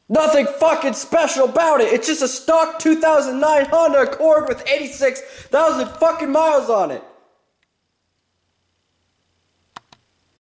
Nothing fucking special about it. It's just a stock 2009 Honda Accord with 86,000 fucking miles on it.